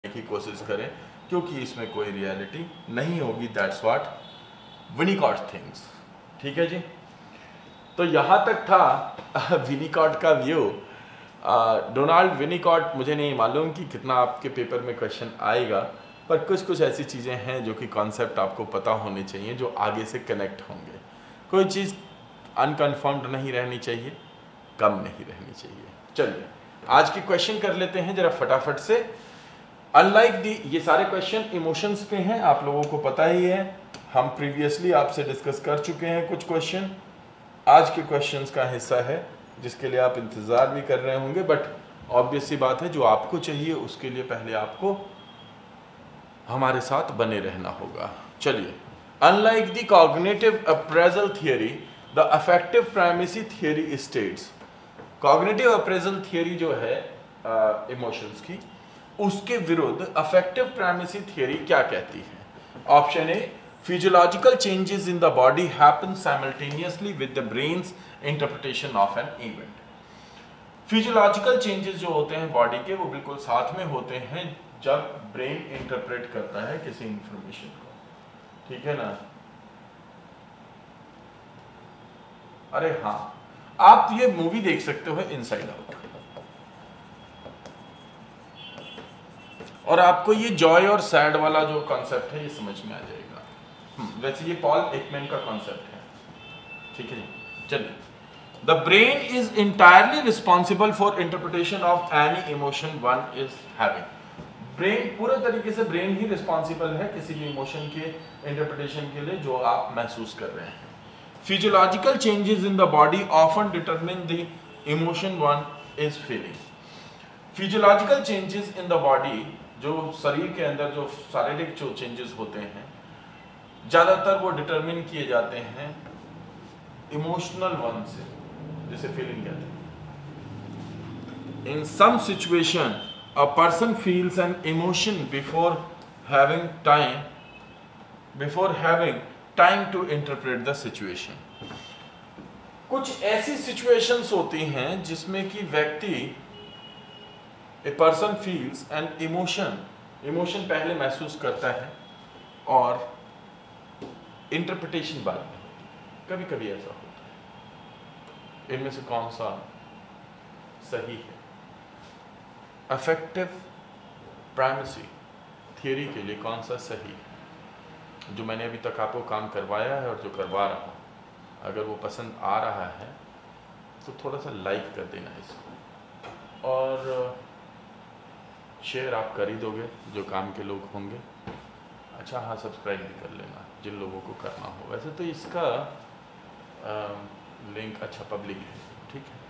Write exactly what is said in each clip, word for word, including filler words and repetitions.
की कोशिश करें, क्योंकि इसमें कोई रियलिटी नहीं होगी। That's what Winnicott things. ठीक है जी, तो यहाँ तक था विनीकॉट का व्यू। डोनाल्ड विनीकॉट, मुझे नहीं मालूम कि कितना आपके पेपर में क्वेश्चन आएगा, पर कुछ कुछ ऐसी चीज़ें हैं जो कि कॉन्सेप्ट आपको पता होने चाहिए, जो आगे से कनेक्ट होंगे। कोई चीज़ अनकन्फर्म्ड नहीं रहनी चाहिए, कम नहीं रहनी चाहिए। चलिए आज की क्वेश्चन कर लेते हैं जरा फटाफट से। अनलाइक दी, ये सारे क्वेश्चन इमोशंस पे हैं, आप लोगों को पता ही है, हम प्रीवियसली आपसे डिस्कस कर चुके हैं कुछ क्वेश्चन। आज के क्वेश्चंस का हिस्सा है जिसके लिए आप इंतज़ार भी कर रहे होंगे, बट ऑब्वियस सी बात है, जो आपको चाहिए उसके लिए पहले आपको हमारे साथ बने रहना होगा। चलिए, unlike the cognitive appraisal theory, the affective primacy theory states. Cognitive appraisal theory जो है इमोशंस uh, की, उसके विरुद्ध अफेक्टिव प्राइमेसी थियरी क्या कहती है? Option A, physiological changes in the body happen simultaneously with the brain's interpretation of an event. Physiological changes जो होते हैं बॉडी के, वो बिल्कुल साथ में होते हैं जब ब्रेन इंटरप्रेट करता है किसी इंफॉर्मेशन को। ठीक है ना? अरे हाँ, आप ये मूवी देख सकते हो इनसाइड आउट, और आपको ये जॉय और सैड वाला जो कॉन्सेप्ट है ये समझ में आ जाएगा। वैसे ये पॉल एकमैन का कॉन्सेप्ट है। ठीक है जी, चलिए। The brain is entirely responsible for interpretation of any emotion one is having. Brain, पूरे तरीके से ब्रेन ही रिस्पॉन्सिबल है किसी भी इमोशन के इंटरप्रिटेशन के लिए जो आप महसूस कर रहे हैं। Physiological changes in the body often determine the emotion one is feeling. Physiological changes in the body, जो शरीर के अंदर जो शारीरिक जो चेंजेस होते हैं, ज़्यादातर वो डिटरमिन किए जाते हैं इमोशनल वन से, जिसे फीलिंग कहते हैं। In some situation a person feels an emotion before having time before having time to interpret the situation. कुछ ऐसी सिचुएशंस होती हैं जिसमें कि व्यक्ति, a person feels an emotion, emotion पहले महसूस करता है और इंटरप्रिटेशन बाद में होती है। कभी कभी ऐसा होता है। इनमें से कौन सा सही है? अफेक्टिव प्राइमेसी थियरी के लिए कौन सा सही है? जो मैंने अभी तक आपको काम करवाया है और जो करवा रहा हूँ, अगर वो पसंद आ रहा है तो थोड़ा सा लाइक कर देना इसको, और शेयर आप कर ही दोगे जो काम के लोग होंगे। अच्छा हाँ, सब्सक्राइब भी कर लेना जिन लोगों को करना हो। वैसे तो इसका आ, लिंक अच्छा पब्लिक है। ठीक है,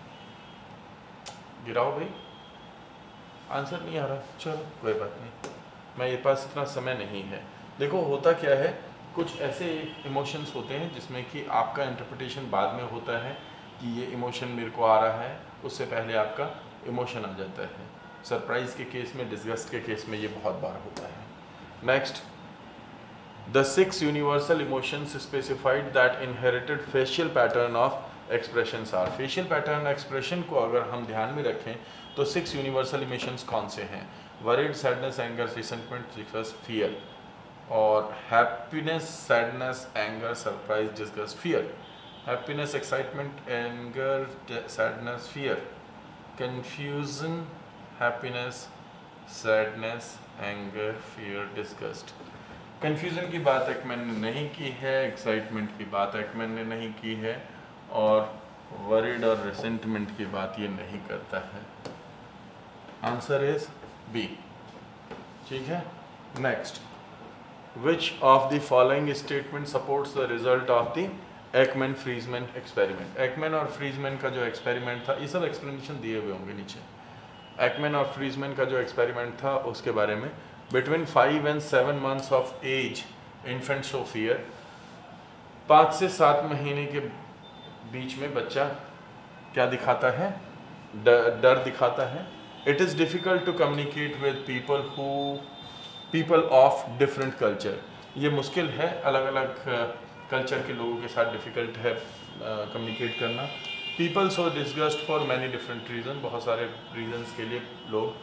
गिराओ भाई। आंसर नहीं आ रहा, चलो कोई बात नहीं, मेरे पास इतना समय नहीं है। देखो होता क्या है, कुछ ऐसे इमोशंस होते हैं जिसमें कि आपका इंटरप्रिटेशन बाद में होता है कि ये इमोशन मेरे को आ रहा है, उससे पहले आपका इमोशन आ जाता है। सरप्राइज के केस में, डिस्गस्ट के केस में ये बहुत बार होता है। Next, the six universal emotions specified that inherited facial pattern of expressions are. Facial pattern expression को अगर हम ध्यान में रखें तो सिक्स यूनिवर्सल इमोशंस कौन से हैं? Worried, sadness, anger, resentment, disgust, fear. और happiness, sadness, anger, surprise, disgust, fear. Happiness, excitement, anger, sadness, fear. Confusion, happiness, sadness, anger, fear, disgust. Confusion की बात एकमैन ने नहीं की है, एक्साइटमेंट की बात एकमैन ने नहीं की है, और वरीड और रिसेंटमेंट की बात ये नहीं करता है। Answer is B. ठीक है, next, which of the following statement supports the result of the Ekman Friesen experiment. Ekman और फ्रीजमैन का जो एक्सपेरिमेंट था, ये सब एक्सप्लेनेशन दिए हुए होंगे नीचे। एकमैन और फ्रीजमैन का जो एक्सपेरिमेंट था उसके बारे में, between five and seven months of age infant show fear. पाँच से सात महीने के बीच में बच्चा क्या दिखाता है? डर दिखाता है। It is difficult to communicate with people who people of different culture. ये मुश्किल है, अलग अलग कल्चर के लोगों के साथ डिफ़िकल्ट है कम्युनिकेट uh, करना। People show disgust for many different reason, बहुत सारे रीजन्स के लिए लोग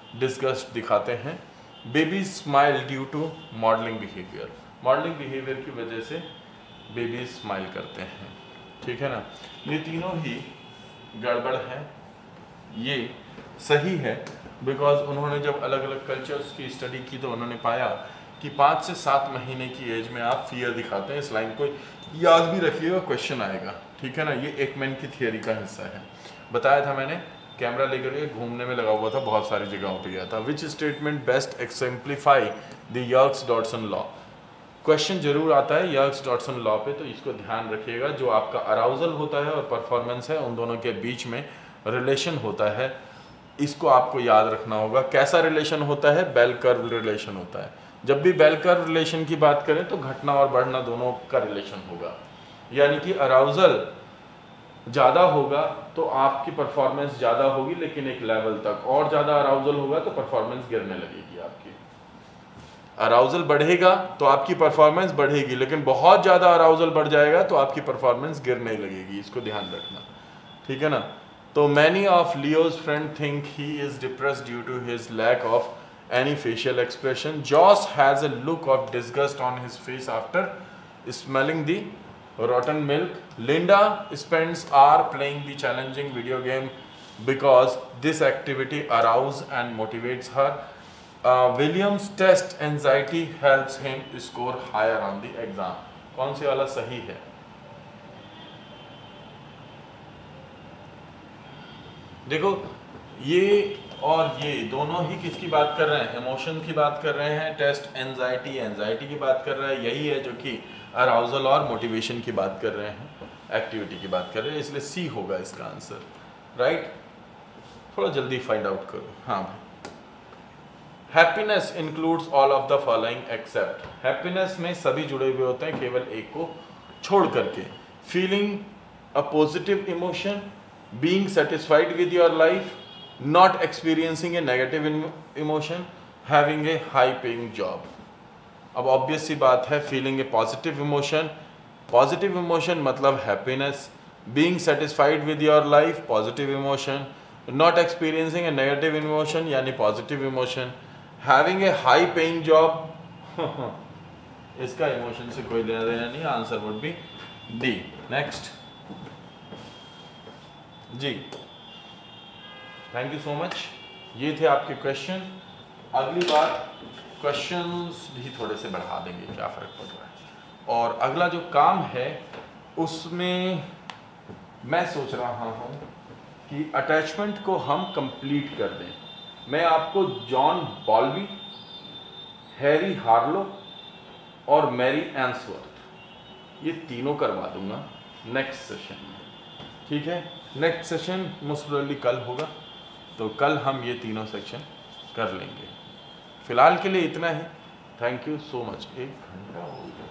डिस्गस्ट दिखाते हैं। Baby smile due to modelling behaviour, modelling behaviour की वजह से बेबी स्माइल करते हैं, ठीक है ना। ये तीनों ही गड़बड़ है, ये सही है बिकॉज उन्होंने जब अलग अलग कल्चर्स की स्टडी की तो उन्होंने पाया कि पाँच से सात महीने की एज में आप फियर दिखाते हैं। इस लाइन को याद भी रखिएगा, क्वेश्चन आएगा, ठीक है ना। ये एकमैन की थियरी का हिस्सा है। बताया था मैंने, कैमरा लेकर के घूमने में लगा हुआ था, बहुत सारी जगहों पे गया था। Which statement best exemplify the Yerkes Dodson law. Question जरूर आता है यर्क्स-डॉडसन लॉ पे, तो इसको ध्यान रखिएगा। जो आपका अराउजल होता है और परफॉर्मेंस है, उन दोनों के बीच में रिलेशन होता है, इसको आपको याद रखना होगा। कैसा रिलेशन होता है? बेल कर्व रिलेशन होता है। जब भी बेल कर्व रिलेशन की बात करें तो घटना और बढ़ना दोनों का रिलेशन होगा, यानी कि अराउजल ज़्यादा होगा तो आपकी परफॉर्मेंस ज़्यादा होगी, लेकिन एक लेवल तक। और ज़्यादा अराउजल होगा तो परफॉर्मेंस गिरने लगेगी आपकी। अराउजल बढ़ेगा तो आपकी परफॉर्मेंस बढ़ेगी, लेकिन बहुत ज़्यादा अराउजल बढ़ जाएगा तो आपकी परफॉर्मेंस गिरने लगेगी, इसको ध्यान रखना, ठीक है ना। तो many of Leo's friend think he is depressed due to his lack of any facial expression. Josh has a look of disgust on his face after smelling the rotten milk. Linda spends hours playing the challenging video game because this activity arouses and motivates her. Uh, William's test anxiety helps him score higher on the exam. कौन से वाला सही है? देखो, ये और ये दोनों ही किसकी बात कर रहे हैं? इमोशन की बात कर रहे हैं। टेस्ट एंजाइटी एंजाइटी की बात कर रहा है, यही है जो कि अराउजल और मोटिवेशन की बात कर रहे हैं, एक्टिविटी की बात कर रहे हैं, इसलिए सी होगा इसका आंसर, राइट। थोड़ा जल्दी फाइंड आउट करो। हाँ भाई, happiness includes all of the following except. Happiness में सभी जुड़े हुए होते हैं, केवल एक को छोड़ करके। Feeling a positive emotion, being satisfied with your life, not experiencing a negative emotion, having a high paying job. अब ऑब्वियस सी बात है, feeling a positive emotion, positive emotion मतलब happiness, being satisfied with your life positive emotion, not experiencing a negative emotion यानी positive emotion, having a high paying job इसका emotion से कोई लेना देना नहीं, answer would be D. Next जी, thank you so much. ये थे आपके क्वेश्चन। अगली बार क्वेश्चंस भी थोड़े से बढ़ा देंगे, क्या फ़र्क पड़ रहा है। और अगला जो काम है उसमें मैं सोच रहा हूँ कि अटैचमेंट को हम कंप्लीट कर दें। मैं आपको जॉन बॉल्बी, हैरी हार्लो और मैरी एंसवर्थ ये तीनों करवा दूंगा नेक्स्ट सेशन में, ठीक है। नेक्स्ट सेशन मोस्ट प्रोबेबली कल होगा, तो कल हम ये तीनों सेक्शन कर लेंगे। फिलहाल के लिए इतना ही। Thank you so much. एक घंटा हो गया।